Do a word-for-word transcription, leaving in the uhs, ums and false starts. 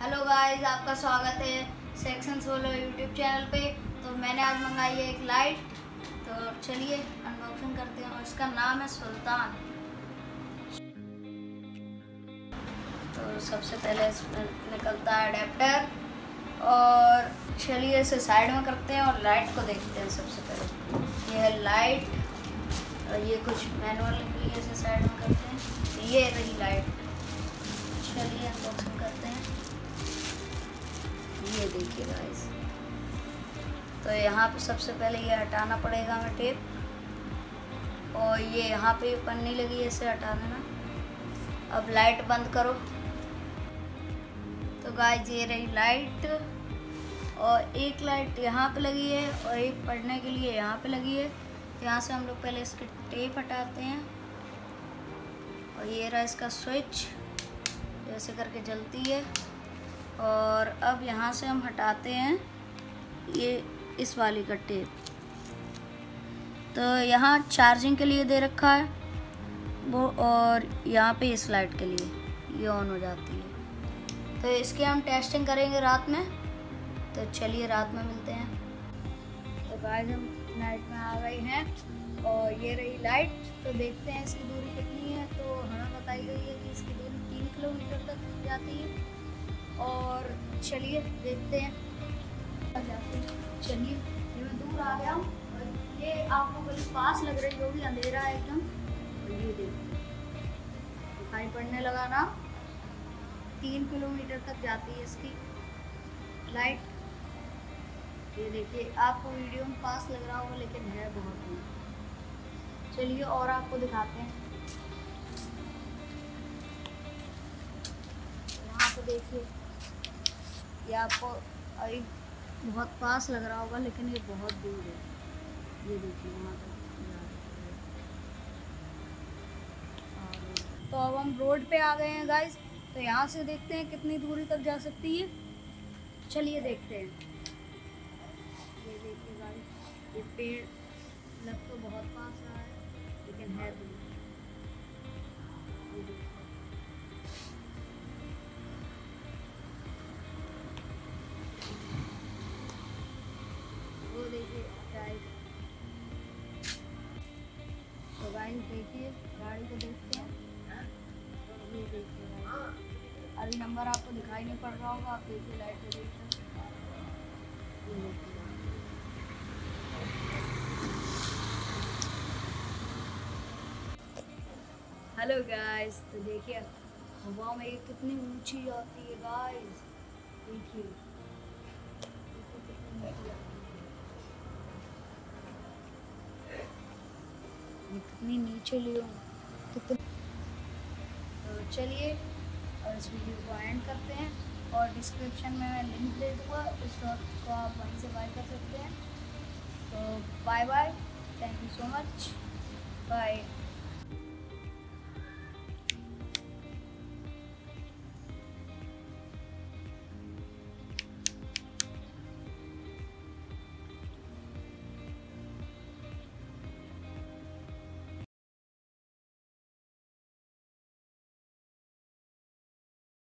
Hello guys, आपका स्वागत है सेक्शन सोलो यूट्यूब चैनल पे। तो मैंने आज मंगाई है एक लाइट, तो चलिए अनबॉक्सिंग करते हैं। और इसका नाम है सुल्तान। तो सबसे पहले इसमें निकलता है अडेप्टर, और चलिए इसे साइड में करते हैं और लाइट को देखते हैं। सबसे पहले ये है लाइट, और ये कुछ मैनुअल के लिए इसे साइड में करते हैं। ये रही लाइट, चलिए अनबॉक्सिंग करते हैं। ये देखिए गाइस, तो यहाँ पे सबसे पहले ये हटाना पड़ेगा हमें टेप, और ये यहाँ पे पन्नी लगी है, इसे हटा देना। अब लाइट बंद करो। तो गाइस ये रही लाइट, और एक लाइट यहाँ पे लगी है और एक पढ़ने के लिए यहाँ पे लगी है। तो यहाँ से हम लोग पहले इसके टेप हटाते हैं, और ये रहा इसका स्विच, ऐसे करके जलती है। और अब यहाँ से हम हटाते हैं ये इस वाली का टेप। तो यहाँ चार्जिंग के लिए दे रखा है वो, और यहाँ पे इस लाइट के लिए ये ऑन हो जाती है। तो इसकी हम टेस्टिंग करेंगे रात में। तो चलिए रात में मिलते हैं। तो गाइस हम नाइट में आ गए हैं, और ये रही लाइट। तो देखते हैं इसकी दूरी कितनी है। तो हमें बताई गई है कि इसकी दूरी तीन किलोमीटर तक जाती है, और चलिए देखते हैं। चलिए ये मैं दूर आ गया हूँ, और ये आपको बड़ी पास लग रही होगी, अंधेरा है एकदम। तो ये देखिए दिखाई पड़ने लगा ना, तीन किलोमीटर तक जाती है इसकी लाइट। ये देखिए आपको वीडियो में पास लग रहा होगा, लेकिन है बहुत दूर। चलिए और आपको दिखाते हैं। यहाँ पे देखिए, ये आपको अभी बहुत पास लग रहा होगा, लेकिन ये बहुत दूर है। ये देखिए वहाँ पर। तो अब हम रोड पे आ गए हैं गाइस। तो यहाँ से देखते हैं कितनी दूरी तक जा सकती है। चलिए देखते हैं। ये देखिए गाइस, ये पेड़ लग तो बहुत पास रहा है, लेकिन है दूर। ये देखिए, वो देखिए गाइस। तो गाइस देखिए, गाड़ी को देखते हैं। ये देखिए गाइस, अभी नंबर आपको दिखाई नहीं पड़ रहा होगा, आप देखिए लाइट पे देखिए। ये देखिए हेलो गाइस, तो देखिए हवा में ये कितनी ऊंची जाती है गाइस। देखिए कितनी नीचे लियो कितनी। तो चलिए और इस वीडियो को एंड करते हैं, और डिस्क्रिप्शन में मैं लिंक दे दूँगा, इस डॉट को आप वहीं से बाय कर सकते हैं। तो bye bye, thank you so much, bye.